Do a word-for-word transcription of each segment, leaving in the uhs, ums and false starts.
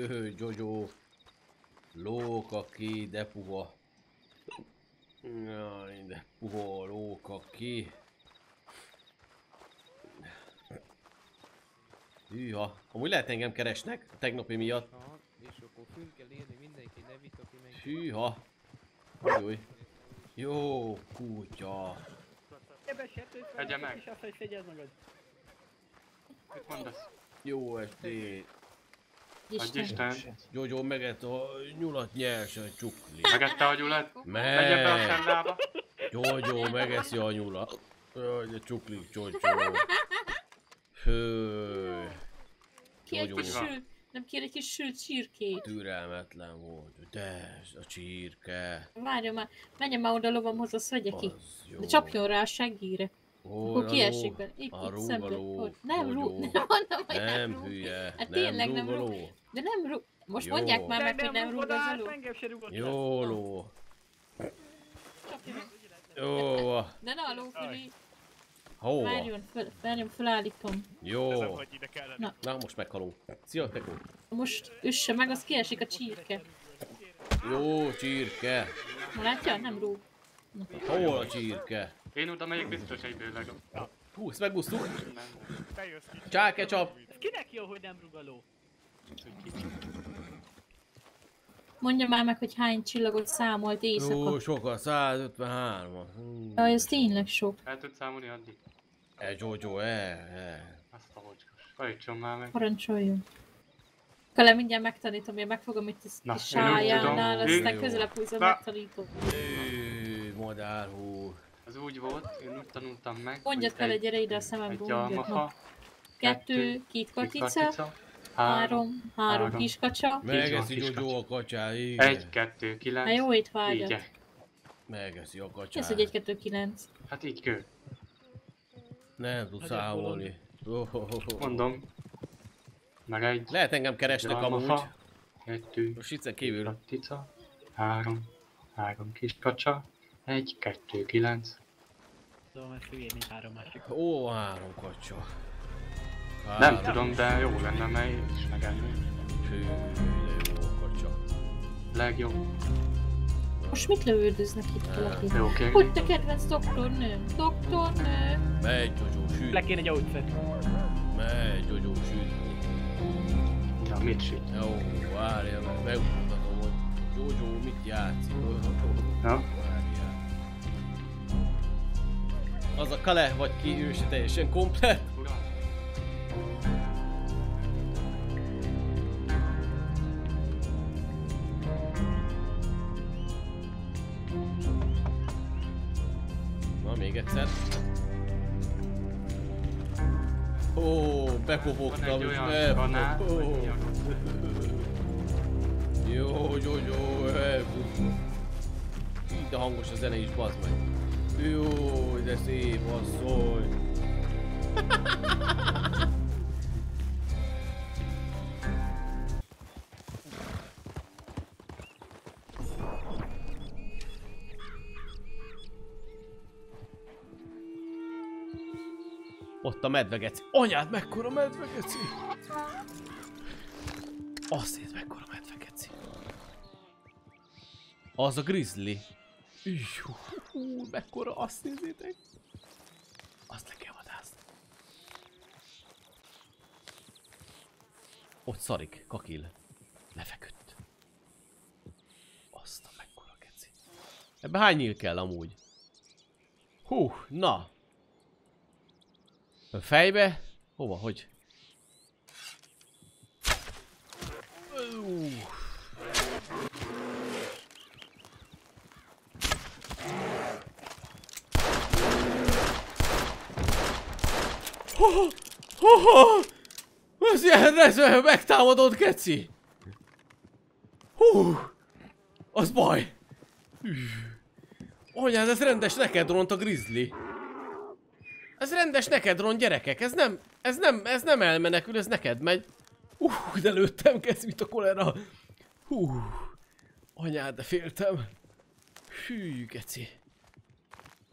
Hő, Jojo. Lóka ki, de puha. Jaj, de puha, lóka ki. Hűha. Amúgy lehet engem keresnek a tegnapi miatt. Aha, és akkor fönn kell írni mindenki nevét, aki meg... Hűha. Új. Jó kutya. Tegye meg! Mit mondasz? Jó estét. Adj Isten! Jojo megett a nyulat nyersen csukli. Megette a gyulat? Meg. Megye be a szellába! Jojo megeszi a nyulat. Jaj, de csuklik, Jojo. Hő. Ki egy kis sült, nem kér egy kis sült csirkét. Türelmetlen volt. De ez a csirke. Várjon már, menjen már oda lovamhoz, azt vegye ki. jó. De csapjon rá a seggire. Hol Akkor a kiesik ló? be. Itt, A itt rúg a szemben. ló, Hogy- Nem Jojo. rúg, nem mondom, hogy nem Nem rúg. hülye. Hát Nem tényleg nem rúg a rúg. ló. De nem rúg. Most Jó. mondják már meg, hogy nem rúg az a ló. Jó ló. Csapja meg. Jó. De ne a ló fölé. Hova? Várjon, föl, várjon, fölállítom. Jó. Na. Na most meghalunk. Szia, Tekó. Most üsse meg, az kiesik a csirke. Jó csirke. Na látja? Nem rúg. Hol a csirke? Én oda megyek biztos egybőleg. Hú, ezt megbusztuk. Nem. Csáke csap. Kinek jó, hogy nem rugaló? Mondja már meg, hogy hány csillagot számolt éjszaka. Jó, sokat, százötvenhárom. Jaj, ez tényleg sok. El tudsz számolni addig? E, Jojo, e, e. Azt a hocskos. Hajtson már meg. Parancsoljon. Kale mindjárt megtanítom, én megfogom itt a Na, kis én úgy sájánál, tudom. aztán Jó. közelebb húzom, Na. megtanítom. Ő, madárhú. Az úgy volt, én úgy tanultam meg, Mondjad hogy Kale, egy, gyere ide a szemembe, egy mondjad. almafa, Na. Kettő, két katica, katica, három, három három. kiskacsa. Megeszi kis Jojo kacsa. a kacsát, igen. egy, kettő, kilenc. Na jó, itt Így. vágyat. Megeszi a Ez, kacsát. hogy egy, kettő, kilenc. Hát így kő. Nem tud számolni. Oh, oh, oh, oh. Mondom. Meg egy. Lehet engem keresnek egy amúgy. almafa, kettő, Most itt kívül. katica, három, három kis kacsa, egy, kettő, kilenc. Tudom, ez hülyén, mint három másik. Ó, három kacsa. Nem tudom, de jó lenne, mert én is megenni. Hű, de jó kacsa. Legjobb. Most mit lövődöznek itt valaki? Jó, kérni. Hogy te kedvenc doktornőm? Doktornő! Megy Jojo, süt. Le kéne gyógyszert. Megy Jojo, süt. Ja, mit süt? Jó, várja meg, megmutatom, hogy Jojo mit játszik. Ja? Várjál. Az a Kale, vagy ki, ő se teljesen komplett. Uram. Na, még egyszer. Ó, Van bekopogtam, egy és olyan kanál, elfogtam. hogy mi a... Jó, jó, jó, elfogtam. Így de hangos a zene is, bazd meg. Jó, de szép asszony. Ott a medvegeci. Anyád, mekkora medvegeci! Azt nézd, mekkora medvegeci. Az a grizzly. Hú, hú, mekkora, azt nézzétek. Azt le kell vadászni. Ott szarik, kakil. Lefeküdt. Azt a mekkora geci. Ebbe hány nyíl kell amúgy? Hú, na. A fejbe? Hova, hogy? Uh. Ho, ho, ho! Az ilyen rezve megtámadott geci! Hú! Az baj! Üh. Anyád, ez rendes nekedront a grizzly! Ez rendes nekedron, gyerekek, ez nem, ez nem, ez nem elmenekül, ez neked megy. Hú, de lőttem, kezd, mint a kolera. Hú, anyád, de féltem. Hű, geci.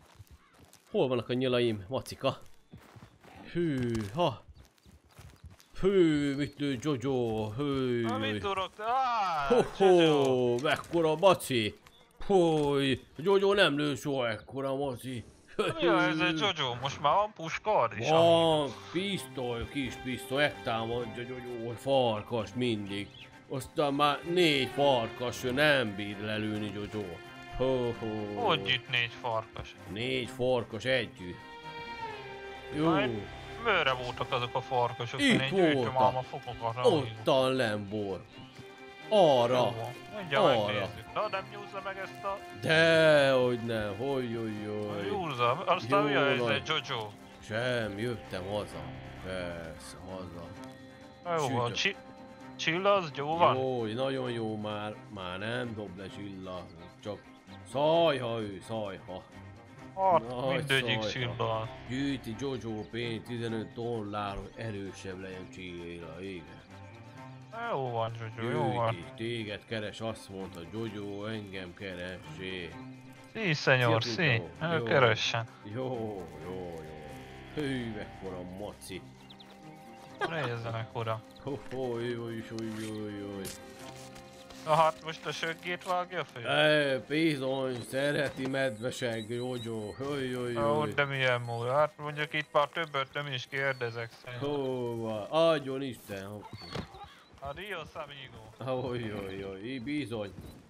Hol vannak a nyilaim, macika? Hű, ha. Hű, mit lő Jojo, hű. Na mit durok te? Ah, Ho-ho, mekkora maci. Húj, Jojo nem lő soha ekkora maci. mi a ez Jojo? Most már van puskad is? Van, pisztoly, kis pisztoly, támadja Jojo, farkas mindig. Aztán már négy farkas, ő nem bír lelőni Jojo. Ho-ho. Hogy itt négy farkas? Négy farkas együtt. Jó. Majd Mőre voltak azok a farkasok? Itt Én gyűjtöm voltak. ám a fokokat. Ottan lembor. Arra. Mondja, Arra. megnézzük. Na nem nyúzza meg ezt a... Dehogy nem, hogy joj joj. Nyúzza, aztán Jó mi a ez nagy. egy Jojo? Sem, jöttem haza. Persze, haza. Jó van, Sütök. Csi- Csilla az jó van? Jó, nagyon jó már, már nem dob le Csilla. Csak szajha ő, szajha. Hát Nagy mindegyik szajha. Csilla. Gyűjti Jojo pénzt tizenöt dollár, hogy erősebb legyen Csilla, igen. Jó van, Jojo, jó van. Gyűjti, téged keres, azt mondta Jojo, engem keresé. Sí, szenyor, Szia, sí. Jojo. Jó. Keressen. Jó, jó, jó. Hű, mekkora maci. Nézzenek oda. Ho, ho, jó, jó, jó, jó. Na hát most a söggét vágja fel? E, bizony, szereti medveseg, Jojo. Jó, jó, jó. Ó, de milyen mód. Hát mondjuk itt már többet nem is kérdezek szerintem. Hova, adjon Isten. Adios, amigo. Jó, jó, jó, így bizony.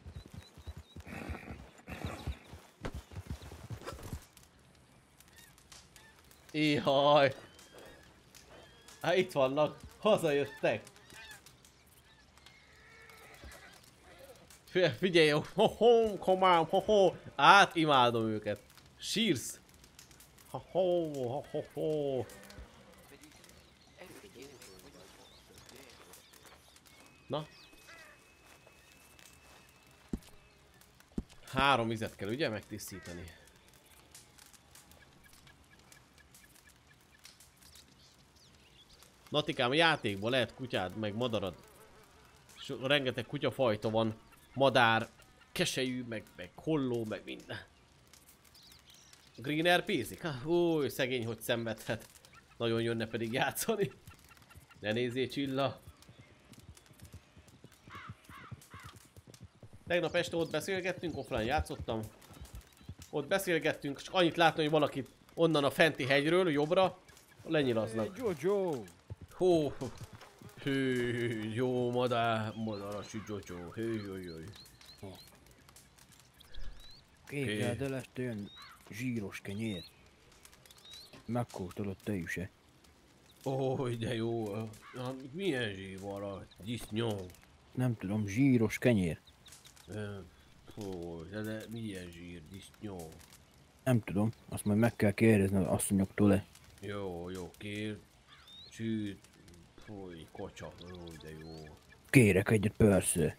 Ihaj. Hát itt vannak, hazajöttek. Fie- Figyelj, ho ho, komám, ho ho, át imádom őket. Sírsz. Ho ho, ho ho ho. Na? Három vizet kell ugye megtisztítani. Natikám, a játékban lehet kutyád, meg madarad. És rengeteg kutyafajta van. Madár, keselyű, meg, meg holló, meg minden. Green er pézik? Új, szegény, hogy szenvedhet. Nagyon jönne pedig játszani. Ne nézzél, Csilla. Tegnap este ott beszélgettünk, offline játszottam. Ott beszélgettünk, csak annyit látni, hogy valakit onnan a fenti hegyről, jobbra, lenyilaznak. Jojo! Hó, hű, jó madár, madaras Jojo, hű, jó, jó. Képzeld el, este jön zsíros kenyér. Megkóstolod te is-e? Ó, de jó, na, milyen zsír van rajta, disznó. Nem tudom, zsíros kenyér. Hú, de, de milyen zsír, disznó. Nem tudom, azt majd meg kell kérdezni az asszonyoktól-e. Jó, jó, kér, csűt, fúj, kocsa, ó, de jó. Kérek egyet, persze.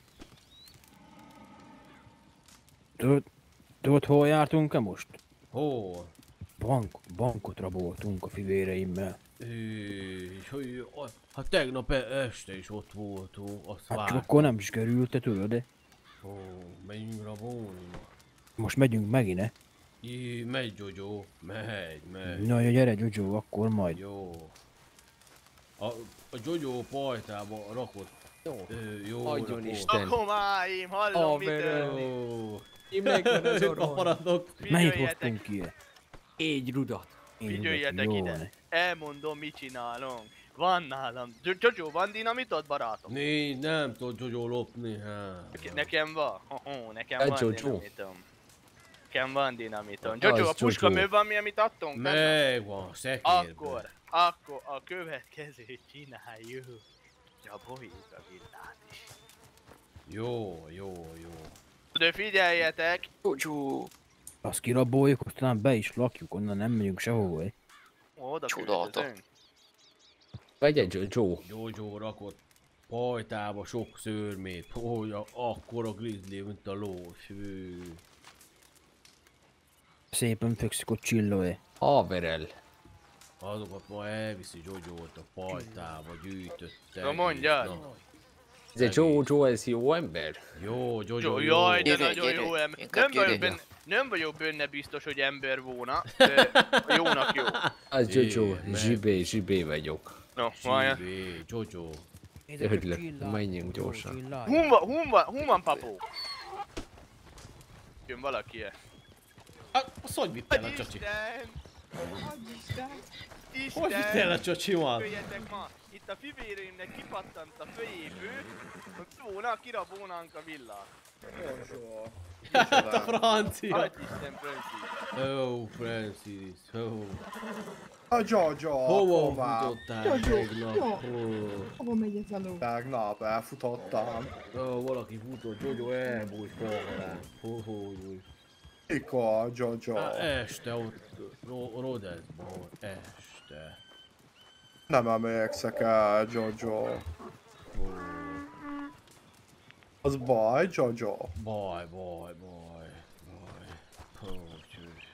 Tudod, tudod hol jártunk-e most? Hol? Bank, bankot raboltunk a fivéreimmel. Hű, hű, hát tegnap este is ott voltunk, azt Hát csak vártam. akkor nem is került, tudod de? Ó, menjünk rabolni. Most megyünk megint, ne? Jé, megy Jojo, megy, megy. Na, jó, gyere Jojo, akkor majd. Jó. A, a Jojo pajtába rakott. Jó. Ö, jó Adjon rakott. Isten. A komáim, hallom, mi Haverem. történik? Ó. Én megvan az orrom. Kaparadok. Mennyit Figyeljetek, hoztunk ki? Egy rudat. Én figyeljetek jó ide. van. Elmondom, mit csinálunk. Van nálam. Jo- Jojo, van dinamitod, barátom? Négy, nem tud Jojo lopni, hát. Neke- Nekem van. Ho-ho, nekem Hát van Jojo. dinamitom. Nekem van dinamitom. Az Jojo, a puska Jojo. mű van mi, amit adtunk? tegnap? Megvan, szekérben. Akkor, akkor a következőt csináljuk. Raboljuk a villát is. Jó, jó, jó. De figyeljetek, Jojo. Azt kiraboljuk, aztán be is lakjuk, onnan nem megyünk sehova. eh? oda Csodálatos. költözünk. Vagy egy Jojo. Jojo rakott pajtába sok szörmét. Hogy a, akkora grizzly, mint a ló. Hű. Szépen fekszik ott Csilló-e. Haverel. Azokat ma elviszi Jojo-t a pajtába, gyűjtötte. Na mondjad. Na, Ez egy Jojo, ez jó ember. jó, Jojo, Jó, jó. jaj, de Gyere, nagyon gyere. jó ember. Inkább Nem vagyok, gyere. benne, nem vagyok benne biztos, hogy ember volna, de jónak jó. Az Jojo, Jé, meg. zsibé, zsibé vagyok. No, várjál. Csívé, Jojo. Örülök, menjünk gyorsan. Hun van, hun van, hun van papó. Jön valaki-e? Hát, azt hogy vitt el a csacsi? Isten! Isten! Hogy vitt el a csacsimat? Jöjjetek ma! Itt a fivérémnek kipattant a fejéből, hogy szóna, kirabolnánk a villát. Hát a francia. Hagyj Isten, Francis! Ó, Francis, ó. A Jojo, Hova hová? futottál Jojo, tegnap? jó. Ó, Hova megy ez a ló? Tegnap elfutottam. ó, valaki futott, Jojo elbújt falra. Hó, hó, hó. Mikor, Jojo? Á, este ott, Ro- Rodezban, este. Nem emlékszek el, Jojo. Ó, Az baj, Jojo? baj, baj, baj, baj. Ó, csúcs.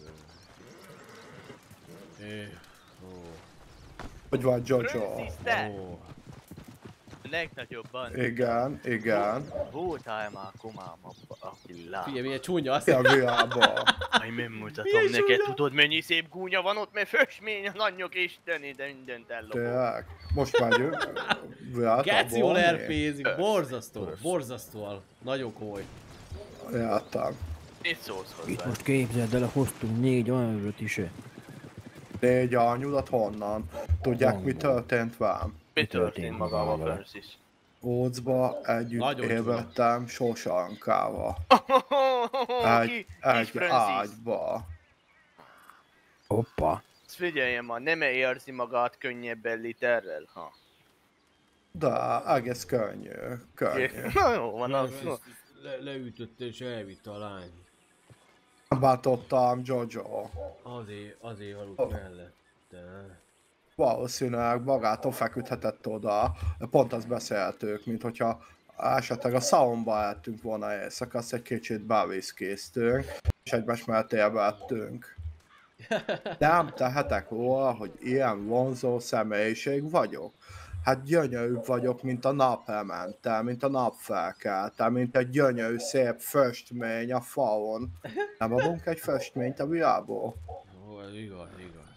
É, ó, Hogy van, Jojo? Francis, te! ó. A legnagyobban. Igen, igen. Voltál már komám abba a villában? Figyelj, milyen csúnya, azt Mi a világban? Majd megmutatom neked, tudod mennyi szép gúnya van ott, mert fösmény az anyjok isteni, de mindent ellopok. Tényleg? Most megyünk. Világban Geci jól volni? erpézik, borzasztó, borzasztóan, nagyon komoly. Jártam. Mit szólsz Itt hozzá? most képzeld el, hoztunk négy anyagot is. Négy anyudat honnan? Tudják, mi történt velem? Mi történt történt magával, magával? Francis? Ócba együtt Nagyon élvettem Sosankával. Egy, Ki? egy Kis Francis? ágyba. Hoppa. Ezt figyeljen már, nem érzi magát könnyebben literrel, ha? De egész könnyű, könnyű. Na jó van, az. Francis le, leütötte és elvitte a lány. Bátottam Jojo. Azért, azért aludt mellette. Valószínűleg magától feküdhetett oda. Pont azt beszéltük, mint hogyha esetleg a szalomba eltünk volna éjszaka, azt egy kicsit beviszkéztünk, és egymás mellett élvettünk. Nem tehetek róla, hogy ilyen vonzó személyiség vagyok. Hát gyönyörűbb vagyok, mint a napelemente, mint a napfelkelte, mint egy gyönyörű szép föstmény a falon. Nem adunk egy föstményt a világból? Ó, ez igaz, igaz, igaz.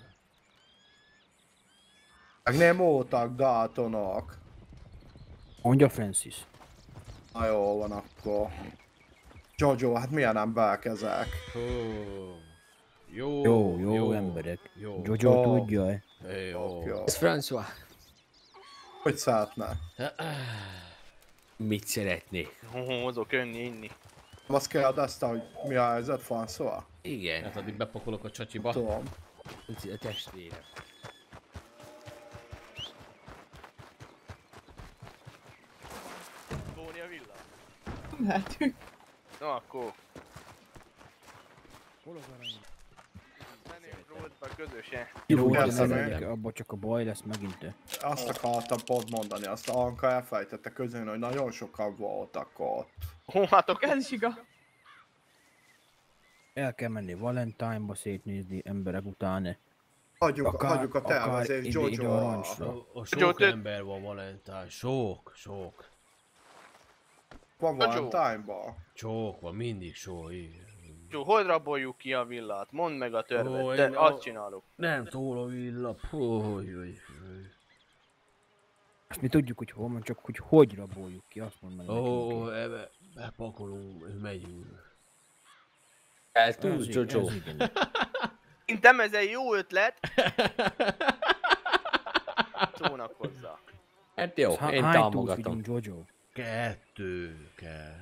Meg nem voltak Daltonok. Mondja Francis. Na jó van akkor. Jojo, hát milyen emberek ezek? Hú. Jó, Jó, jó emberek. Jó, Jojo Jó. tudja. Hé, jó. Jó. Ez François. Hogy szeretne? Mit szeretnék? Hozok önni, inni. Azt kérdezte, hogy mi a helyzet, François? Igen, Hát addig bepakolok a csacsiba. Tudom. a testvérem. Bóni a villa? Lehetünk. Na akkor. Hol az arany? Menjünk ródba közösen. Jó, persze, de abba csak a baj lesz megint. Azt akartam pont mondani, azt Anka elfejtette közölni, hogy nagyon sokan voltak ott. Hóhatok Ez is igaz. El kell menni Valentine-ba szétnézni emberek után. Hagyjuk, Akár- hagyjuk a akár tervezést ide- ide Jojo. arancsra. A, a sok Jojo, te- ember van Valentine, sok, sok. Van Jojo. Valentine-ba? Sok van, mindig sok, igen. Jó, hogy raboljuk ki a villát? Mondd meg a törvet, Ó, te én- azt ó. csinálok. Nem szól a villa, hogy, hogy, Azt mi tudjuk, hogy hol van, csak hogy hogy raboljuk ki, azt mondd meg Ó, nekünk. ebbe bepakolunk, és megyünk. El Ez túl, i- Jojo. ez igen. Szerintem ez egy jó ötlet. Szónak hozzá. Hát jó, Há- én hány túl támogatom. figyünk, Jojo? Kettő kell.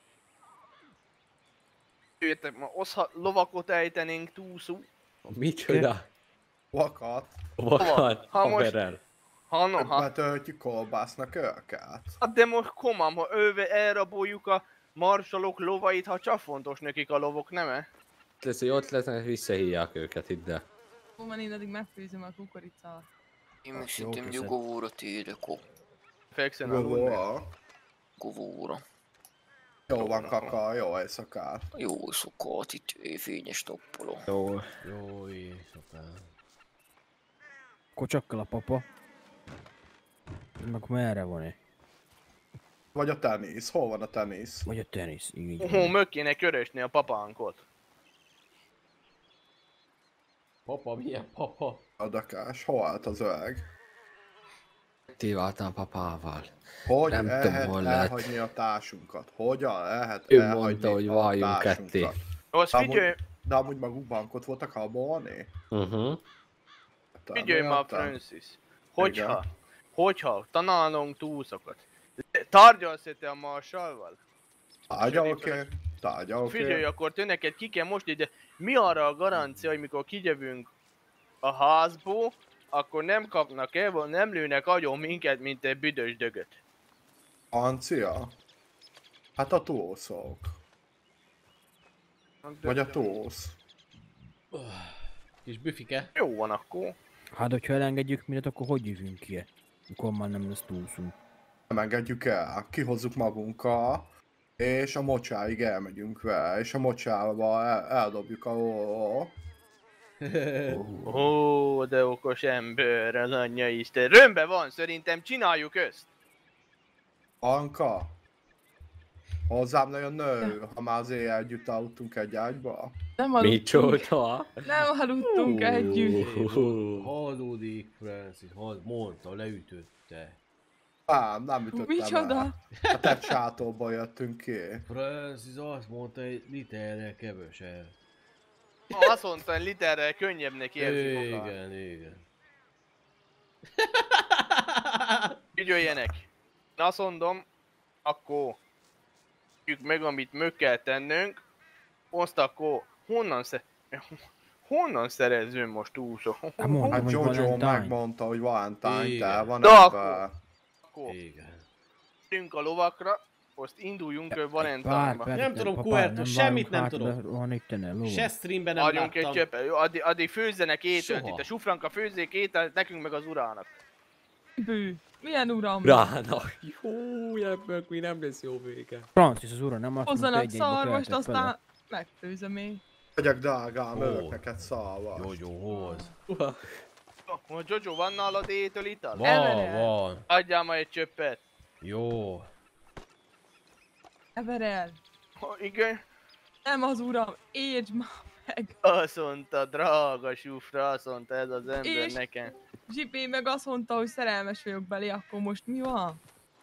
Jöjjetek ma, oszha lovakot ejtenénk túlszú. Micsoda? Vakat. Vakat, Ha most- haverrel. Ha no, ha. Betöltjük kolbásznak őket. Hát de most komám, ha őve elraboljuk a marsalok lovait, ha csak fontos nekik a lovok, nem-e? Lesz, hogy ott lesznek, visszahívják őket ide. Ó, van, én addig megfőzöm a kukoricát. Én meg szerintem teszed. nyugovóra térek, ó. Fekszen aludni. Govóra. Govóra. Jó van, kaka, jó éjszakát. Jó szokott itt fényes nappalom. Jó. Jó éjszakán. Kocsakkal a papa. Meg merre van-e? Vagy a tenisz, hol van a tenisz? Vagy a tenisz, így Ó, van. meg kéne körösni a papánkot. Papa, milyen papa? Adakás, hol állt az öreg? Tíváltam papával. Hogy Nem lehet tudom, hol lehet. elhagyni a társunkat? Hogyan lehet Ő elhagyni mondta, hogy a váljunk társunkat? ketté. Azt De figyelj, amúgy, de amúgy maguk bankot voltak rabolni? Uh-huh. figyelj már, Értem. Francis. Hogyha, hogyha tanálunk túlszokat, tárgyalsz te a Marshallval? Tárgyalok én, tárgyalok Figyelj, én. akkor te neked ki kell most ide, mi arra a garancia, hogy mikor kijövünk a házból, akkor nem kapnak el, vagy nem lőnek agyon minket, mint egy büdös dögöt. Ancia? Hát a tószok. Vagy a tósz. Kis büfike. Jó van akkor. Hát, hogyha elengedjük mindet, akkor hogy jövünk ki? Mikor már nem lesz túlszunk. Nem engedjük el, kihozzuk magunkkal, és a mocsáig elmegyünk vele, és a mocsával el, eldobjuk a ó. Ó, de okos ember, az anyja Isten. Römbe van, szerintem csináljuk ezt. Anka? Hozzám nagyon nő, ha már azért együtt aludtunk egy ágyba. Nem aludtunk. Micsoda? Nem aludtunk együtt. Hazudik, Francis, haz, mondta, leütötte. Ám, nem ütöttem Micsoda? el. A te sátorból jöttünk ki. Francis azt mondta, egy literrel kevesebb. Azt mondta, hogy literrel könnyebbnek érzi magát. Igen, igen. Ügyöljenek. Azt mondom, akkor tegyük meg, amit meg kell tennünk. Azt akkor honnan sze... Honnan szerezzünk most túlsok? Hát mondom, Hát hogy Jojo Valentine. megmondta, hogy Valentine, Igen. te van De ebben. Akkor Igen. ülünk a lovakra, azt induljunk Pár Valentine-ba. percet, Nem tudom, papá, Kuerto, nem semmit várunk nem hát, tudom. de Van itt tenne ló. Se streamben nem Adjunk egy láttam. csöpet, jó, addig, addig főzzenek ételt Soha. itt, a sufranka főzzék ételt nekünk meg az urának. Bő. Milyen uram? Rának. Jó, ebből mi nem lesz jó vége. Francis az ura nem azt mondta, Hozzanak egy egybe szarvast, keltett vele. aztán megfőzöm én. Megyek drágám, Ó. ölök neked szalvast. Jojohoz. Jó, Jojo, van nálad étel ital? Van, Everett. van. Adjál majd egy csöppet. Jó. Everel. Ha, igen? Nem az uram, értsd már meg. Azt mondta, drága sufra, azt mondta ez az ember És? nekem. Zsipé meg azt mondta, hogy szerelmes vagyok belé, akkor most mi van?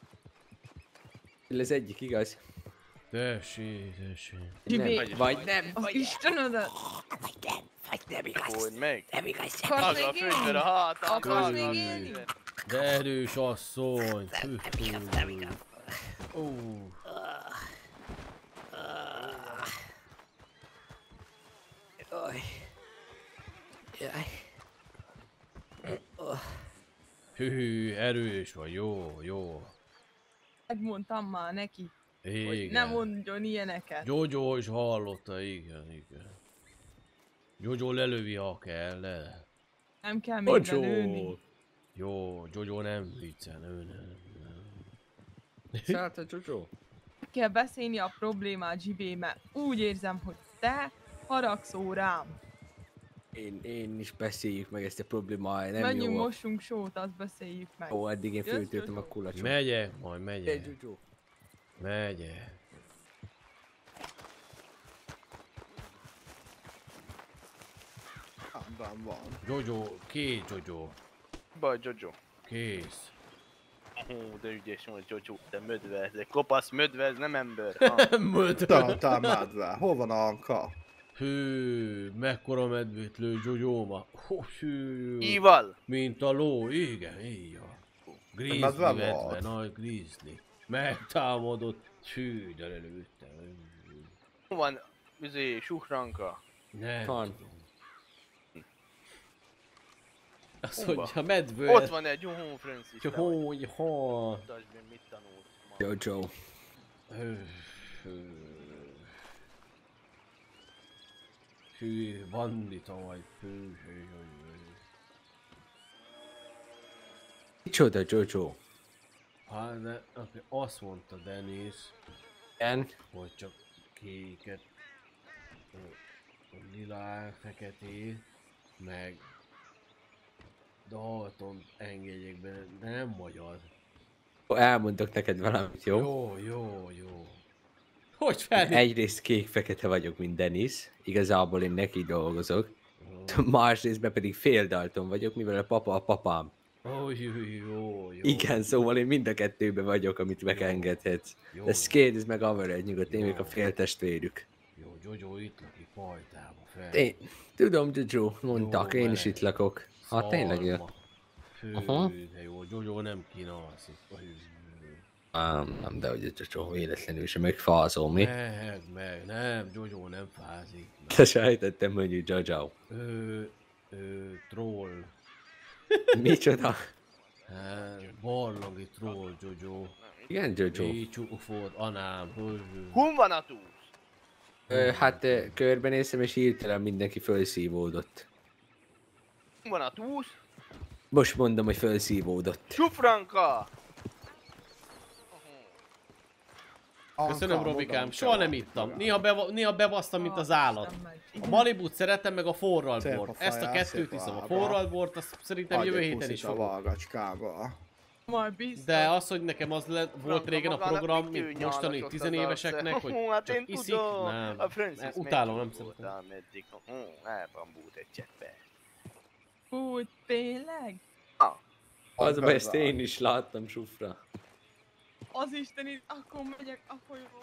Ez egyik igaz. Tessék, tessék. Zsipé, Vagy, Vagy nem, az vagy Istenödet. hogy meg. Akarsz Maga még főzőr a élni? hátán. Akarsz maga még élni? főzőr. De erős asszony. Hű, hű. Ó. Jaj. Jaj. Hű, erős vagy, jó, jó. Megmondtam már neki, hogy Igen. ne mondjon ilyeneket. Jojo is hallotta, igen, igen. Jojo lelövi, ha kell, le. Nem kell még lelőni. Bocsó. Jó, Jojo nem viccel, ő nem. nem. Szállt a Jojo? Meg kell beszélni a problémát, Zsibé, mert úgy érzem, hogy te haragszol rám. Én, én is beszéljük meg ezt a problémát, nem Menjünk, jó. mossunk sót, azt beszéljük meg. Ó, addig én Jössz, föltöltöm Jojo? a kulacsot. Megyek, majd Hey, megyek. Jojo. Megyek. Hámban van. Jojo, két Jojo. Baj, Jojo. Kész. Hú, de ügyes vagy, Jojo, te mödve, ez egy kopasz mödve, ez nem ember. Ha. Möt. Te, te medve, hol van a Anka? Hű, mekkora medvét lő Jojo ma. Hú, hű. Íval! Mint a ló, igen, így van. Grizzly medve medve, volt? nagy grizzly. Megtámadott, hű, de lelőttem. Hol van, üzé, sufranka? Nem Van. tudom. Azt Hova? mondja, medvő. Ott van egy Juhó Francis. te vagy. Hogy, ha. Mutasd meg, mit tanult ma. Jojo. Hű, hű. Hű, bandita vagy. Hű, hű, hű, hű. Micsoda Jojo? Hát, de aki azt mondta Dennis, En? hogy csak kéket, ö, lilá, feketét, meg Dalton engedjék be, de nem magyar. Elmondok neked valamit, jó? Jó, jó, jó. Hogy fel? Egyrészt kék-fekete vagyok, mint Dennis. Igazából én neki dolgozok. Másrésztben pedig fél Dalton vagyok, mivel a papa a papám. Ó, jó, jó, jó. Igen, szóval én mind a kettőben vagyok, amit megengedhetsz. Jó. De Skate meg average nyugodt, én Jó. még a féltestvérük. Jó, Jojo itt lakik pajtába fel. Én, tudom, Jojo, mondtak, Jó, én is meleg. itt lakok. Ha tényleg jó. Szarma. Fő, Aha. de jó, Jojo nem kéne alszik. Nem, nem, de hogy a Jojo véletlenül sem megfázol, mi? Meg, meg, nem, Jojo nem fázik. Meg. Te sejtettem, hogy Jojo. Ő, ő, troll. Micsoda? Hát, barlangi troll, Jojo. Igen, Jojo. Így csúfolt, anám. Hun van a túsz? Ö, hát ö, körbenéztem és hirtelen mindenki felszívódott. Hun van a túsz? Most mondom, hogy felszívódott. Sufranka! Köszönöm, Robikám, soha nem ittam. Néha, beva, néha bebasztam, mint az állat. A Malibut szeretem, meg a forral Szép a bort. Ezt a fejjel, kettőt szép iszom. A lába. forral bort, azt szerintem Adj jövő egy héten is puszit a fogom. valgacskába. Majd biztos. De az, hogy nekem az le, volt régen a magának program, mitől mint mostani nyálasott az tizenéveseknek, arca? hogy Hú, hát csak én iszik, tudom. nem. A Francis Ne, utálom, nem megcsúfolta szeretem. meddig. Hú, elbambult egy cseppet. Hú, tényleg? Az baj, ezt én is láttam, Sufra. Az Istenit, akkor megyek a folyóba.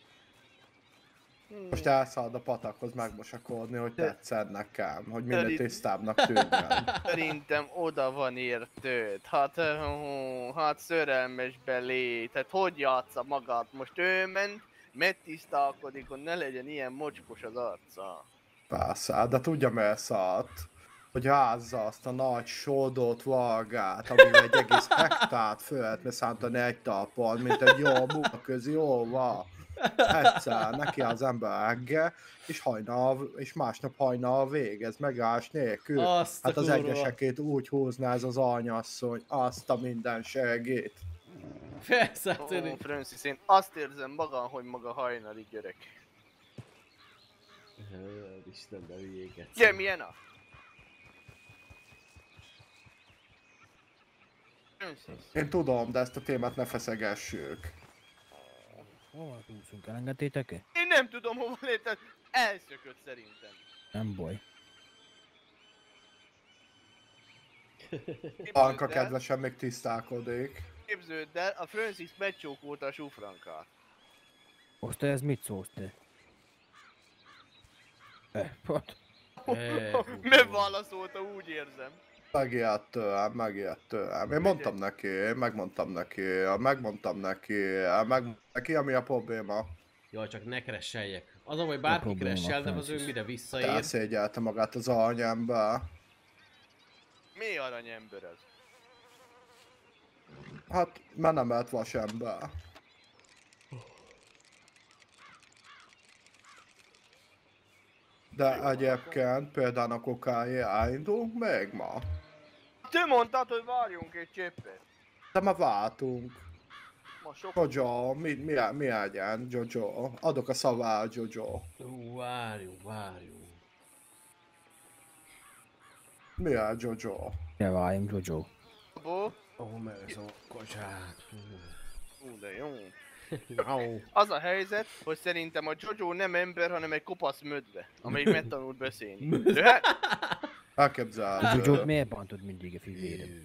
Most elszalad a patakhoz megmosakodni, hogy tetszed nekem, hogy minden Szerint- tisztábbnak tűnjön. Szerintem oda van értőd. Hát, hú, hát szörelmes belé. Tehát hogy játsza magad? Most ő ment, megtisztálkodik, hogy ne legyen ilyen mocskos az arca. Persze, de tudja miért szart? Hogy házza azt a nagy sódott valgát, amivel egy egész hektárt föl lehetne szántani egy talpon, mint egy jó munkaközi óva. Egyszer neki az ember egge, és hajnal, és másnap hajnal végez, megállás nélkül. Azt a Hát az kurva. egyesekét úgy húzná ez az anyasszony, azt a minden segít. Persze, hát Ó, én- Francis, én azt érzem magam, hogy maga hajnali gyerek. Hő, Isten, de hülyéket. Ugye, milyen a? Francis. Én tudom, de ezt a témát ne feszegessük. Hol úszunk, elengedtétek-e? Én nem tudom, hova létezett. Elszökött szerintem. Nem baj. Anka Képzeld el- kedvesen még tisztálkodik. Képzeld el, a Francis megcsókolta a sufrankát. Most te ez mit szólsz te? Eh, hát. Nem válaszolta, úgy érzem. Megijedt tőlem, megijedt tőlem. Én mondtam neki, én megmondtam neki, megmondtam neki, megmondtam neki, ami a probléma. Jaj, csak ne keresseljek. Az a baj, bárki probléma, keresselne, az ő Francis. mire visszaér. Elszégyelte magát az anyámba. Mi aranyember ez? Hát, mert nem lett vasember. De egyébként például a kokáé elindulunk még ma. Te mondtad, hogy várjunk egy cseppet. De ma váltunk. Ma sok... Jojo, mi, mi, mi legyen, Jojo? Adok a szavát, Jojo. Ú, várjunk, várjunk. Mi a Jojo? Ne váljunk, Jojo. Bo? Ó, meg ez a kocsát. Ú, de jó. Au. Az a helyzet, hogy szerintem a Jojo nem ember, hanem egy kopasz mödve, amelyik megtanult beszélni. De? Elképzelhető. Jojo, miért bántod mindig a fivérem?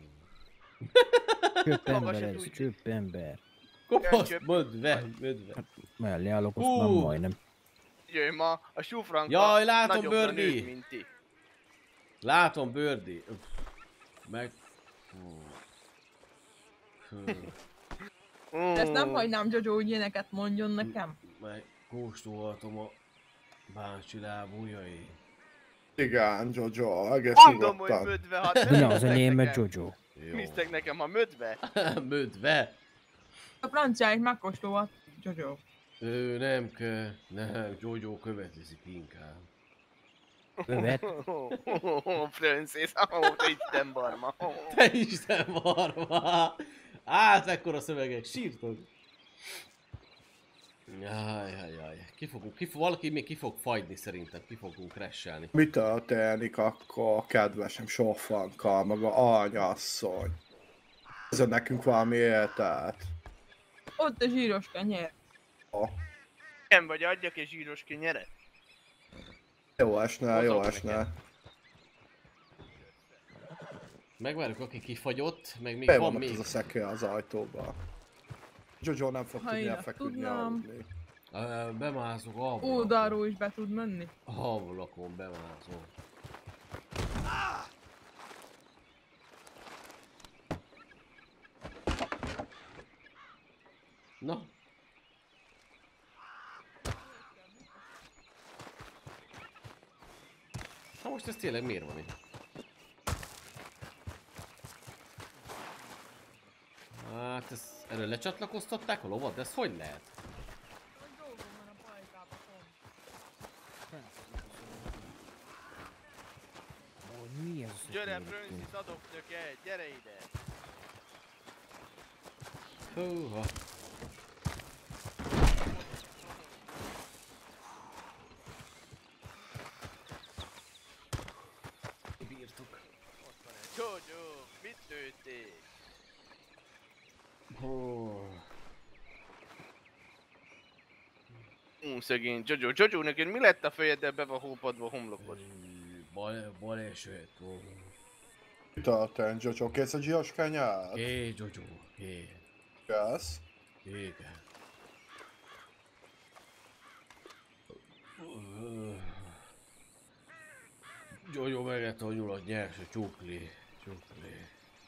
Csöpp Maga ember se ez, tudja. csöpp ember. Kopasz, mödve, mödve. Mellé állok, azt Hú. nem majdnem. Jöjj ma, a sufranka Jaj, látom, nagyobbra Birdie. nőtt, mint ti. Látom, Birdie. Uff. Meg... Hú. Hú. Ezt nem hagynám, Jojo, hogy ilyeneket mondjon nekem. Meg kóstolhatom a bácsi lábujjai. Igen, Jojo, egész Mondom, hogy nyugodtan. mödve, hát Ne az nem enyém, mert nekem. Jojo. Jó. Misztek nekem, ha mödve? Mödve. A franciáit megkóstolhat, Jojo. Ő nem kell, nem, Jojo következik inkább. Követ. Francis, ó, te Isten barma. Te Isten varma! Át, ekkora szövegek, sírtok! Jaj, jaj, jaj. Ki fogunk, ki, valaki még ki fog fagyni szerintem, ki fogunk crashelni. Mi történik akkor, kedvesem Sofranka, maga anyasszony? Ez nekünk valami életet. Ott a zsíros kenyér. Nem vagy, adjak egy zsíros kenyeret? Jó esne, jó Hozok esne. Megvárjuk, aki kifagyott, meg még Be van van ott még. az a szekér az ajtóba. Jojo nem fog Ha tudni én elfeküdni tudnám. aludni. Ö, Bemászok ablakon. Oldalról is be tud menni. Ablakon bemászok. Na. Na most ez tényleg miért van itt? Hát ez, erről lecsatlakoztatták a lovat, de ez hogy lehet? Ó, mi ez? a Gyere, szekértől? Francis, adok egy, gyere ide! Húha. Bírtuk. Jojo, mit nőttél? Hú. Ú, szegény Jojo. Jojo, neked mi lett a fejeddel, be van hópadva a homlokod? Bal, baleset. Mi történt, Jojo? Kész a zsíros kenyát? Hé, Jojo, hé. Kész? Igen. Jojo megette a nyulat, nyers a csukli. Csukli.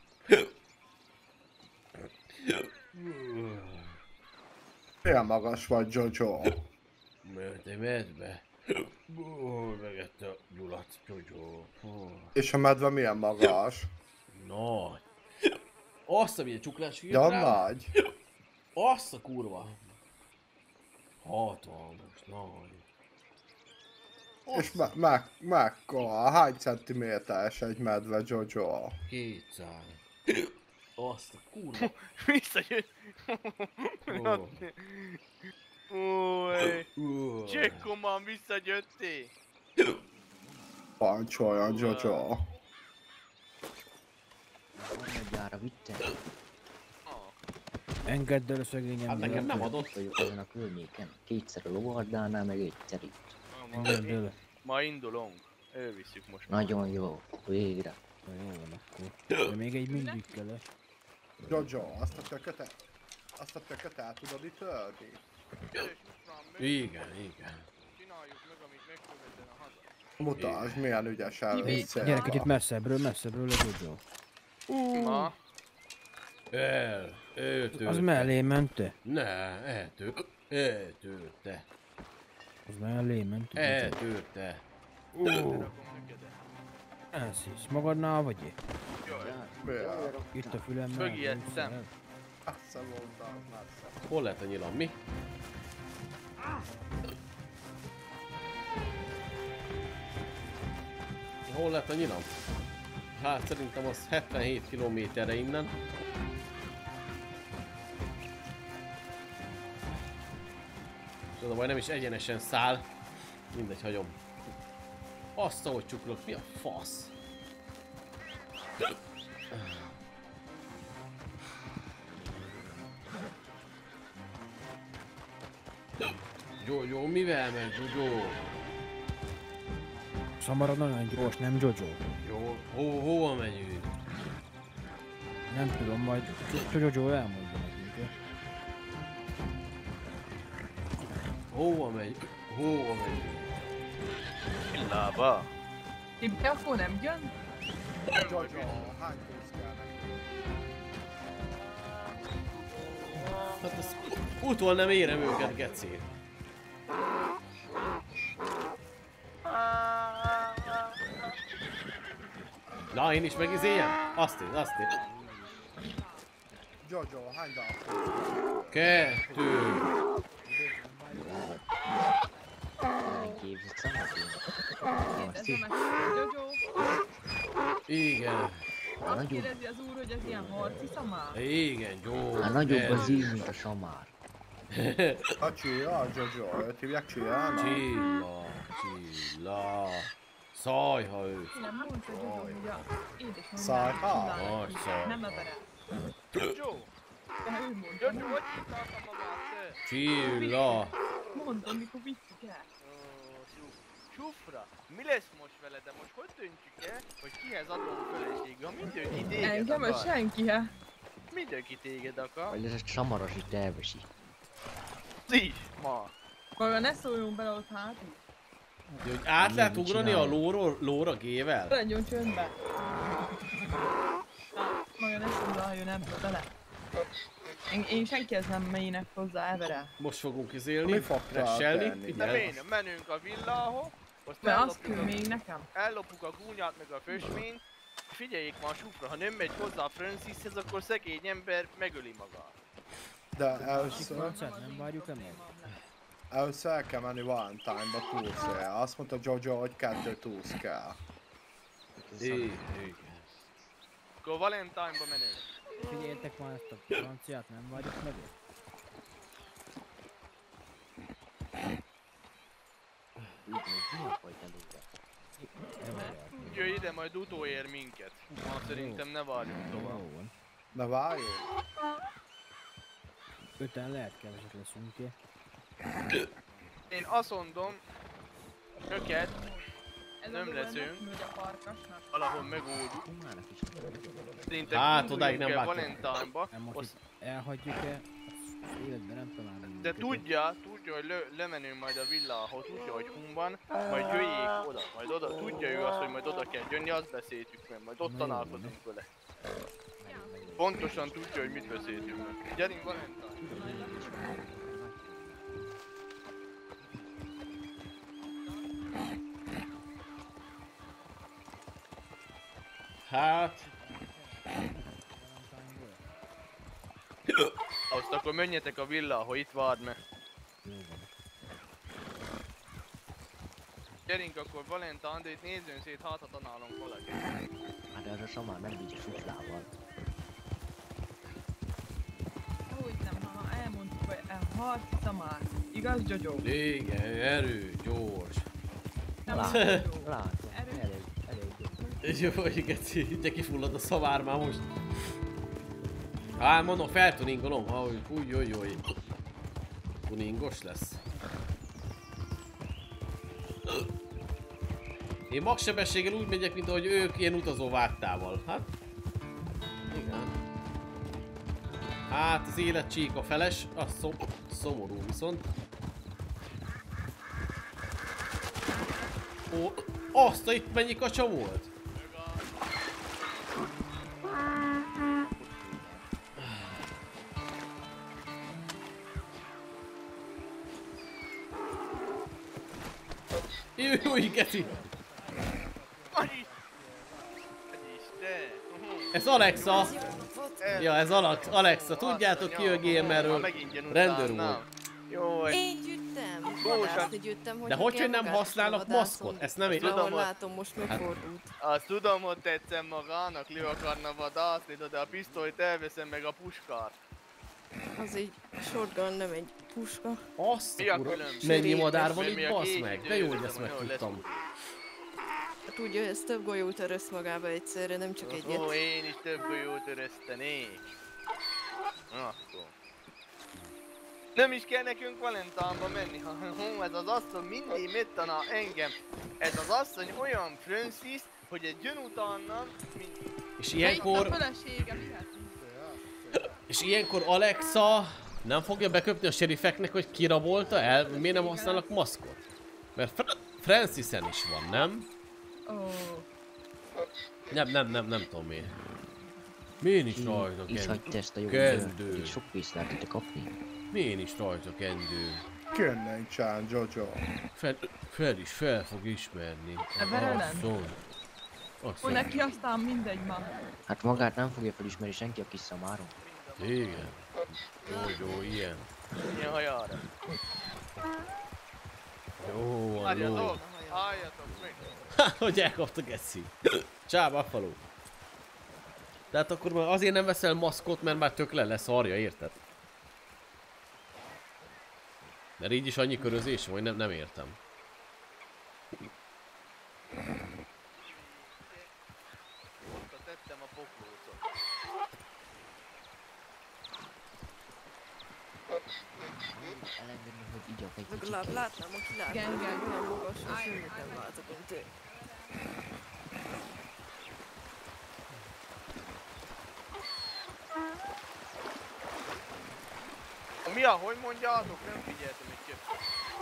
Milyen magas vagy, Jojo? Mert egy medve. Megette a nyulat, Jojo. És a medve milyen magas? Nagy. Azt a milyen csuklás hírt Ja, rám. nagy. Azt a kurva. Hatalmas, nagy. És me me mekkora? Hány centiméteres egy medve, Jojo? kétszáz. Azt a kurva. Visszajött! Ó. Új! Ó. Csekkoman visszajöttél! Pancsoljon, Jojo. Gyára vittem. Engedd el a szegényem. Hát nekem nem adott. Vagyok ezen a környéken. Kétszer a lovardánál, meg egyszer itt. Engedd el. Ma indulunk. Elviszük most. Nagyon jó. Végre. Na jó van akkor. De még egy mindig kell. Jojo, azt a tököt azt a tököt el tudod itt ölni? Igen, igen. Csináljuk meg, amit megkövetően a haza. Mutasd, milyen ügyes elvész Gyere kicsit messzebbről, messzebbről a Jojo. Na? El, eltőtte. Az mellé mente. Ne, eltő, eltőtte. Az mellé ment. Eltőtte. Elszísz, magadnál vagy itt? Miért? Itt a fülemmel. Megijedtem. Messze voltam, messze. Hol lett a nyilam, mi? Hol lett a nyilam? Hát szerintem az hetvenhét kilométerre innen. És az a baj, nem is egyenesen száll. Mindegy, hagyom. Azt, ahogy csuklok, mi a fasz? Jó, jó, mivel megy, Jojo? Szamarad nagyon gyors, nem Jojo? Jó, ho, hova megyünk? Nem tudom, majd Jojo elmondja nekünk. Hova megy? Hova megyünk? Villába? Ti akkor nem jön? Jojo, hány pénz kell nekünk? Hát az útól nem érem őket, geci. Na, én is megizéljem? Azt én, azt én. Jojo, hány darab pénz kell? Kettő. Kérdezem meg, Jojo. Igen. Azt kérdezi az úr, hogy ez ilyen harci szamár? Igen, jó. A nagyobb az így, mint a samár. A Csilla, Jojo, őt hívják Csillának? Csilla, Csilla. Szajha ő. Nem mondta Jojo, hogy a édesanyjának Szajha? csinálnak Nagy ki, szajha. nem ebere. Jojo! De ő mondta. Jojo, hogy hívták a magát, te? Csilla. Mondtam, mikor vittük el. Sufra, mi lesz most veled, de most hogy döntjük el, hogy kihez adom feleségül, ha mindenki téged Engem akar? az senkihez. Mindenki téged akar. Vagy ez egy samaras itt elvesi. Is, ma. Maga ne szóljon bele ott hátul. Hogy át lehet ugrani a lóról, lóra gével? Maradjon csöndbe. Maga ne szólaljon ebbe bele. Én, én senkihez nem megyek hozzá evere. Most fogunk izélni, Mi fogtál crashelni. tenni? De Figyelj. én, menünk a villához, azt Mert azt ellopjuk küld a, még nekem. ellopjuk a gúnyát meg a fösményt. Figyeljék már a Sufra, ha nem megy hozzá a Francishez, akkor szegény ember megöli magát. De először, Koncert nem várjuk el meg? először el kell menni Valentine-ba túlszél. Azt mondta Jojo, hogy kettő túlsz kell. Igen. Akkor Valentine-ba menünk. Figyeljetek már ezt a franciát, nem várjuk meg? Jöjj ide, majd utóér minket. Ma szerintem ne várjunk tovább. Jó van. De várjunk. Öten lehet keveset leszünk ki. Én azt mondom, őket Ez Nem a leszünk. Megy a farkasnak. valahol megoldjuk. Szerintem Hát, induljunk odáig nem el vágtam. Valentine-ba. Nem most Azt- itt elhagyjuk-e? Az életben nem találunk. De tudja, tudja, hogy lö, lemenünk majd a villához, tudja, hogy hun van, majd jöjjék oda, majd oda, tudja ő azt, hogy majd oda kell jönni, azt beszéltük meg, majd ott találkozunk vele. Pontosan tudja, hogy mit beszéltünk meg. Gyerünk Valentine! Hát... Azt akkor menjetek a villához, itt várd meg. Gyerünk akkor Valentine, de itt nézzünk szét, hát ha tanálunk valaki. Hát ez a samár nem bír suflával. Hogy nem, ha elmondtuk, hogy elharci szamár. Igaz, Jojo? Igen, erő, gyors. Nem Látom, Jojo. látom. Erő. Elég, elég jó. Jó, igen, ugye kifullad a szavár már most. Hát mondom, feltuningolom, ha úgy, úgy, jó, jó. Tuningos lesz. Én magsebességgel úgy megyek, mint ahogy ők ilyen utazó vágtával. Hát... Igen. Hát az életcsík a feles, az szom szomorú viszont. Ó, azt a itt mennyi kacsa volt? Jó, Geci! Ez Alexa! Ja, ez Alex, Alexa, tudjátok ki a gamerről? Rendőr volt. Jó, Én gyűjtem, Gyorsan. vadászni gyűjtem, hogy De hogy, hogy nem használok maszkot? Ezt nem Tudom, értem. ahol látom, most megfordult. Azt tudom, hogy tetszem magának, li akarna vadászni, de a pisztolyt elveszem meg a puskát. Az egy shotgun, nem egy puska. Azt Mi a ura, különbség? mennyi madár van Mi itt, a basz két meg. idő, De jó, hogy értem, ezt hogy jól megtudtam. Tudja, hogy ez több golyót örösz magába egyszerre, nem csak egyet. Ó, én is több golyót öröztenék. Akkor. Nem is kell nekünk Valentine-ba menni, ha hú, ez az asszony mindig megtanál engem. Ez az asszony olyan Francis, hogy egy jön utána, mint... És A ilyenkor, felesége, mi hát? és ilyenkor Alexa nem fogja beköpni a serifeknek, hogy kirabolta el? Miért nem használnak maszkot? Mert Fra Francisen is van, nem? Ó. Nem, nem, nem, nem tudom miért. Miért nincs rajta És hagyta ezt a jó kendő? időt. Itt sok pénzt lehetett kapni. Miért nincs rajta kendő? Könne nincsen, Jojo. Fel, fel is fel fog ismerni. Ebben ellen? Asszony. Ó, Asszony. neki aztán mindegy ma. Hát magát nem fogja felismerni senki a kis szamáron. Igen. Jó, jó, ilyen. Milyen hajára? Jó, van, jó. Álljatok! Álljatok meg! Ha, hogy elkapta Geci. Csá, Buffalo. Tehát akkor már azért nem veszel maszkot, mert már tök le lesz arja, érted? Mert így is annyi körözés van, hogy nem, nem értem. Ott tettem a poklócot. elengedni, hogy igyak egy kicsit. Legalább látnám, aki látnám, Igen, igen. hogy olyan magas, hogy semmit nem látok, mint ő. Mi a, hogy mondjátok? Nem figyeltem egy kép.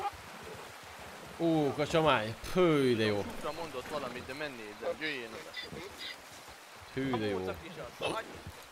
Ú, kacsamány. Hű, de jó. Supra mondott valamit, de mennéd, de jöjjön oda. Hű, de jó. Amúgy is az, hagyj.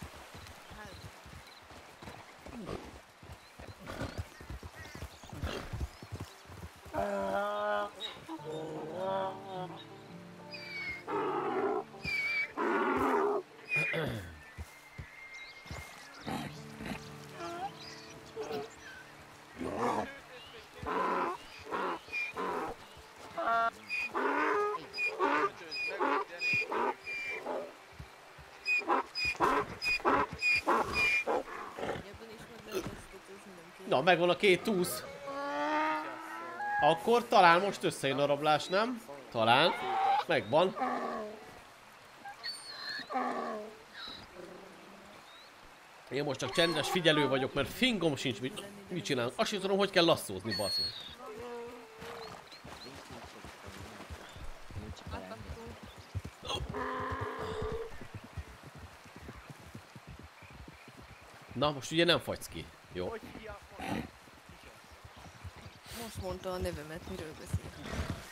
Na, megvan a két túsz. Akkor talán most összejön a rablás, nem? Talán. Megvan. Én most csak csendes figyelő vagyok, mert fingom sincs, mit, mit csinálunk. Azt sem tudom, hogy kell lasszózni, basz meg. Na, most ugye nem fagysz ki. Jó. Most mondta a nevemet, miről beszél.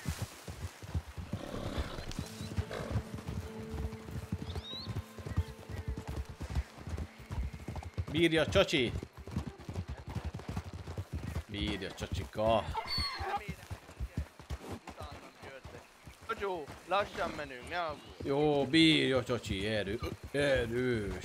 Bírja, csacsi! Bírja, csacsika! Jojo, lassan menünk, ne aggódj. Jó, bírja, csacsi, erő, erős!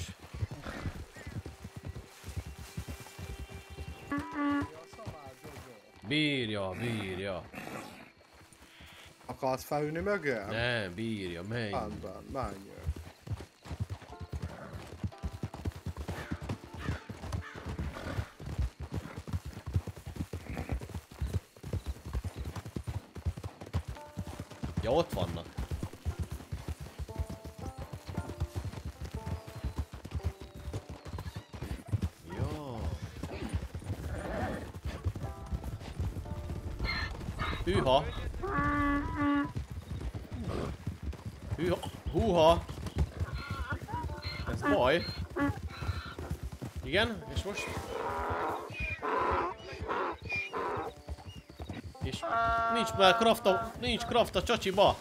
Bírja, bírja! Akarsz felülni mögé? Nem, bírja, menj! Rendben, menjünk. Ja, ott vannak. Jó. Hűha. Hűha. Húha. Ez baj. Igen, és most? És nincs már crafta, nincs crafta csacsiba.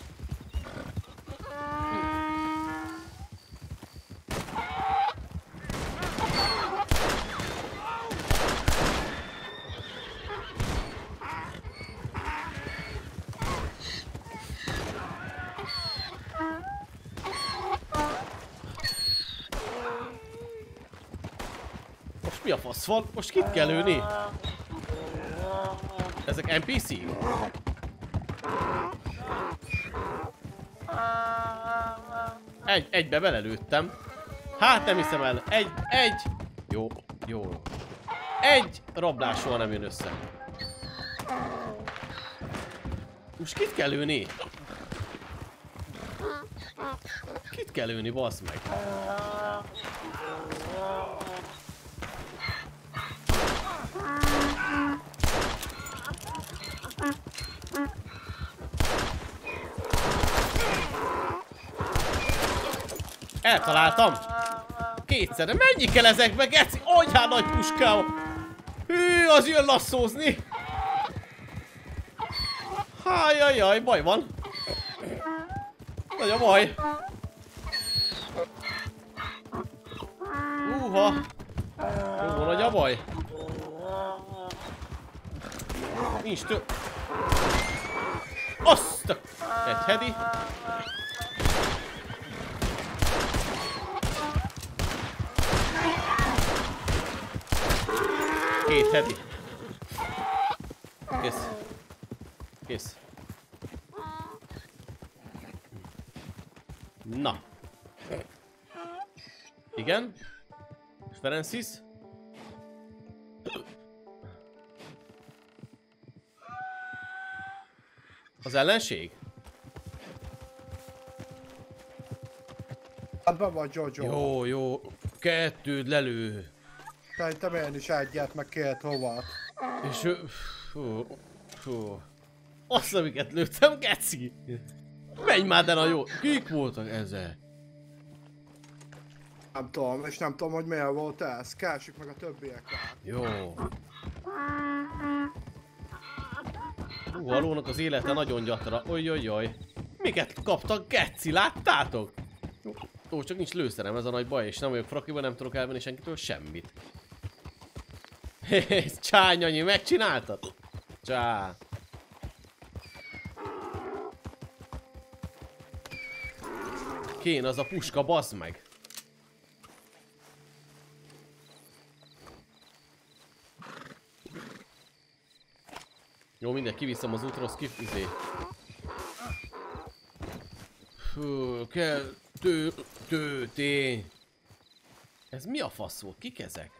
Most mi a fasz van? Most kit kell lőni? Ezek en pé cé? Egy, egybe belelőttem. Hát nem hiszem el. Egy, egy. Jó, jó. Egy rablás soha nem jön össze. Most kit kell lőni? Kit kell lőni, bassz meg? Eltaláltam! Kétszerre, mennyi kell ezekbe, geci? Anyhán nagy puskával! Hű, az jön lasszózni! Hájajaj, baj van! Nagy a baj! Húha! Jó, nagy a baj! Nincs tő... Azt a... Egy hedi. Két hedi. Kész. Kész. Na. Igen? Ferencis? Az ellenség? Abban van Jojo. Jó, jó. Kettőd lelő. Szerintem én is egyet, meg két rovat. És ő... Fú, fú. Azt, amiket lőttem, geci! Menj már, de jó! Kik voltak ezek? Nem tudom, és nem tudom, hogy miért volt ez. Keresjük meg a többieket. Jó. Hú, a lónak az élete nagyon gyatra. Ojjojjoj. Miket kaptak, geci, láttátok? Ó, csak nincs lőszerem, ez a nagy baj, és nem vagyok frakiban, nem tudok elvenni senkitől semmit. Hé, csányanyi, megcsináltad? Csá. Kén, az a puska, bazd meg. Jó, mindegy, kiviszem az útról, skip, izé. Fú, kell... Tő... Tőté... Ez mi a fasz volt? Kik ezek?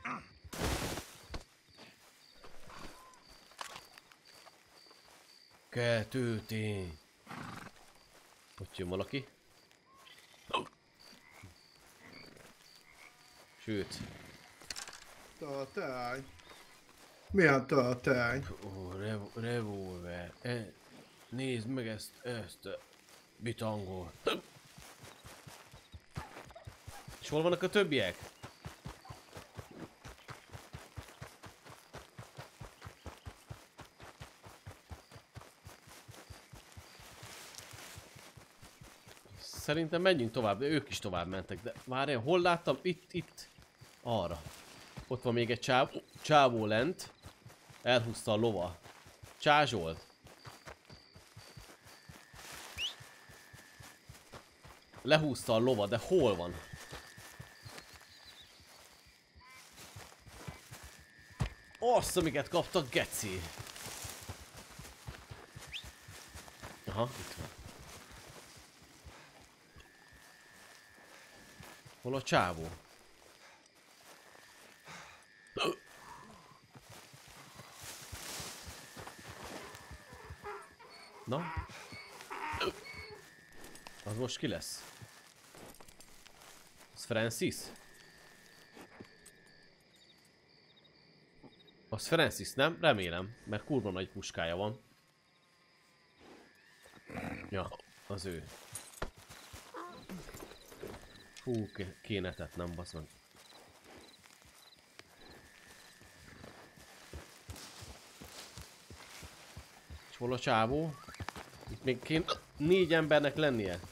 Kell tőté... Ott jön valaki. Sőt. Töltény. Milyen töltény? Ó, rev revolver. E, nézd meg ezt, ezt a bitangol. És hol vannak a többiek? Szerintem menjünk tovább, de ők is tovább mentek, de várj, hol láttam? Itt, itt. Arra. Ott van még egy csáv csávó lent. Elhúzta a lova. Csázsolt. Lehúzta a lova, de hol van? Azt, amiket kaptak, geci. Aha, itt van. Hol a csávó? Na? Az most ki lesz? Az Francis? Az Francis, nem? Remélem, mert kurva nagy puskája van. Ja, az ő. Hú, kéne tetnem, basz meg. És hol a csávó? Itt még kéne négy embernek lennie.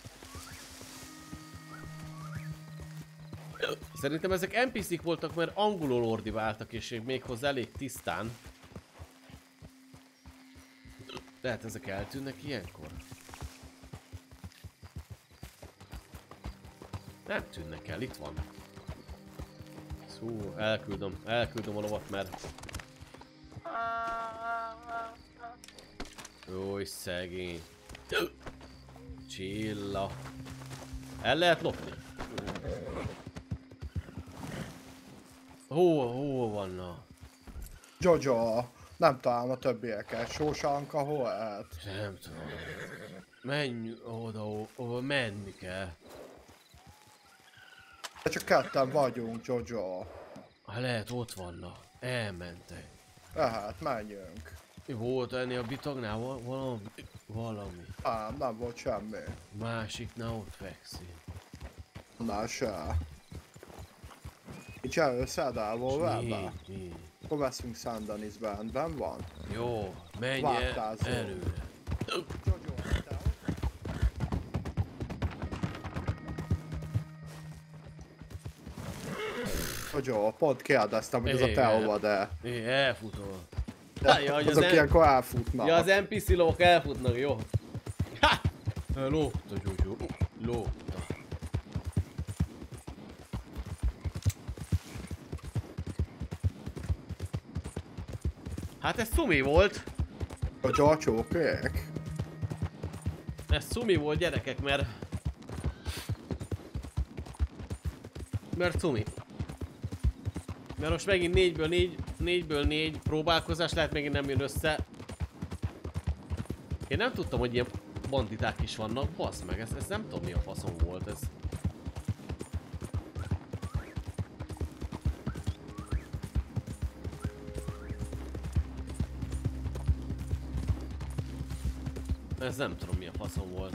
Szerintem ezek en pé cé-k voltak, mert angolul ordiváltak, és méghozzá elég tisztán. Lehet ezek eltűnnek ilyenkor? Nem tűnnek el, itt van. Szó, elküldöm, elküldöm a lovat, mert... Új, szegény. Csilla. El lehet lopni? Hol, hol vannak? Jojo, nem találom a többieket. Sósanka hol lehet? Nem tudom. Menj oda, ahol menni kell. De csak ketten vagyunk, Jojo. Ha lehet, ott vannak. Elmentek. Tehát, menjünk. Volt ennél a bitagnál valami? Valami. Ám, nem volt semmi. Másiknál ott fekszik. Na se. Nincs előszedálból vele? Akkor veszünk Sandanisben, benn van? Jó, menj el előre. Jojo, pont kérdeztem, hogy ez a te olvad-e. É, elfutol. Ja, azok az ilyenkor elfutnak. Ja, az en pé cé lovak elfutnak, jó? Ha! Lógta, Jojo. Lógta. Hát ez szumi volt. Jojo, a csókék. Ez szumi volt, gyerekek, mert... Mert szumi. Mert most megint négyből négy, négyből négy próbálkozás, lehet megint nem jön össze. Én nem tudtam, hogy ilyen banditák is vannak, bassz meg, ez, ez nem tudom mi a faszom volt ez. Ez nem tudom mi a faszom volt.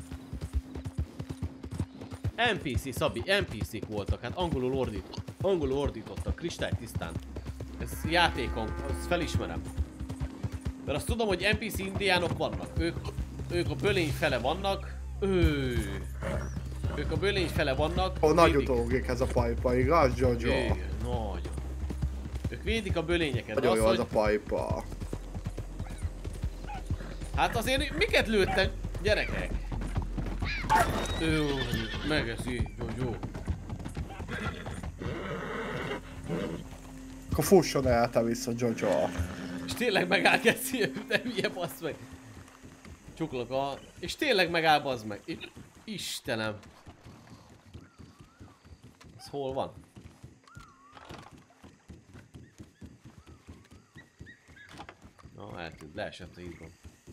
en pé cé, Szabi, en pé cék voltak, hát angolul ordít, angolul ordítottak, kristálytisztán. Ez játékon, azt felismerem. Mert azt tudom, hogy en pé cé indiánok vannak, ők, ők a bölény fele vannak, ő. Ők a bölény fele vannak. Ó, nagy utógék ez a pajpa, igaz, Jojo? Igen, nagyon. Ők védik a bölényeket. Nagyon az, jó az hogy... a pajpa. Hát azért miket lőttek, gyerekek? Jó, megeszi, jó, jó. Akkor fusson el te vissza, Jojo. És tényleg megáll, Geci, de hülye, bassz meg. Csuklok a... És tényleg megáll, bazd meg. I Istenem. Ez hol van? Na, eltűnt, leesett a hídban.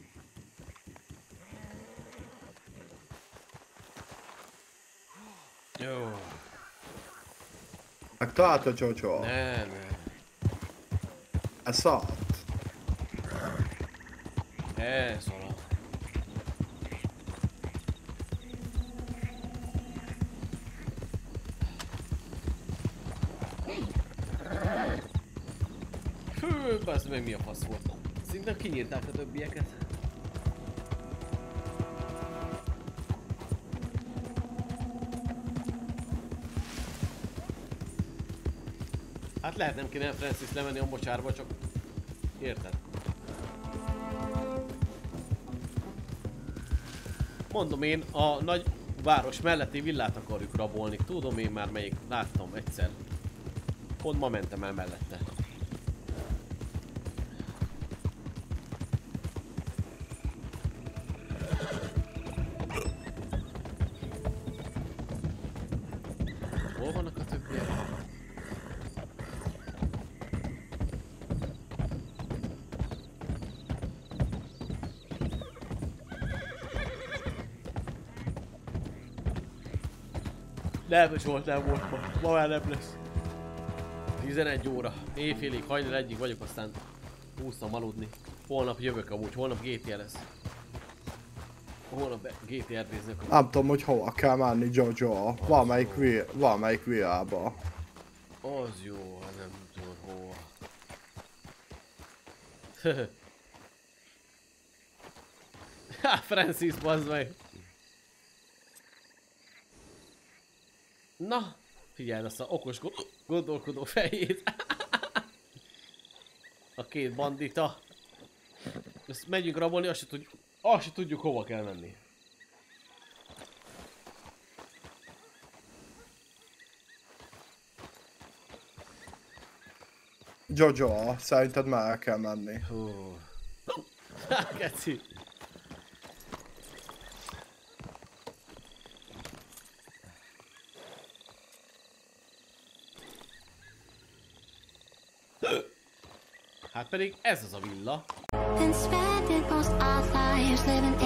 Jó. Megtalálta Jojo? Nem, nem. Ez szart. Ez alatt. Fő, bazd meg, mi a fasz volt? Szinte kinyírták a többieket. Hát lehet nem kéne Francis lemenni a mocsárba, csak... Érted? Mondom én, a nagy város melletti villát akarjuk rabolni. Tudom én már melyik, láttam egyszer. Pont ma mentem el mellette. Hol vannak a többiek? Nem, hogy volt, nem volt ma. Ma már nem lesz. tizenegy óra. Éjfélig, hajnal egyig vagyok, aztán húztam aludni. Holnap jövök amúgy, holnap gé té er lesz. Holnap gé té er-néznek amúgy. Nem tudom, hogy hova kell menni, Jojo. Valamelyik, vi valamelyik világba. Az jó, nem tudom hova. Ha, Francis, bazd meg. Na, figyeld azt a okos gondolkodó fejét. A két bandita. Ezt megyünk rabolni, azt se tudjuk, azt se tudjuk hova kell menni. Jojo, szerinted már el kell menni. Hú. Geci. Hát pedig ez az a villa. Been spending most our lives living